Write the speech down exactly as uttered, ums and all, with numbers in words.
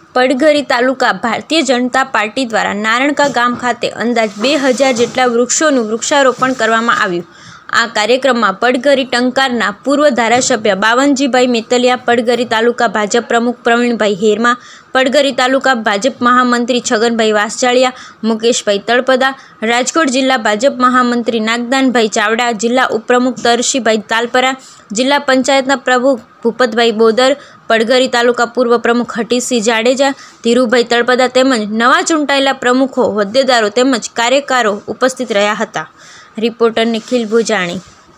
પડધરી તાલુકા Bharatiya Janata party દ્વારા નારણકા ગામ ખાતે અંદાજ બે હજાર જેટલા વૃક્ષોનું વૃક્ષારોપણ કરવામાં આવ્યું। આ કાર્યક્રમમાં પડધરી ટંકારના પૂર્વ ધારાસભ્ય બાવનજીભાઈ મેતલિયા, પડધરી તાલુકા ભાજપ પ્રમુખ પ્રવીણભાઈ હેરમા, પડધરી તાલુકા ભાજપ મહામંત્રી છગનભાઈ વાસજાળિયા, મુકેશભાઈ તળપદા, રાજકોટ જિલ્લા ભાજપ મહામંત્રી નાગદાનભાઈ ચાવડા, જિલ્લા ઉપપ્રમુખ તરશીભાઈ તાલપરા, જિલ્લા પંચાયતના પ્રમુખ ભૂપતભાઈ બોદર, પડધરી તાલુકા પૂર્વ પ્રમુખ હટીસિંહ જાડેજા, ધીરુભાઈ તળપદા તેમજ નવા ચૂંટાયેલા પ્રમુખો, હોદ્દેદારો તેમજ કાર્યકરો ઉપસ્થિત રહ્યા હતા। રિપોર્ટર નિખિલ ભુજાણી।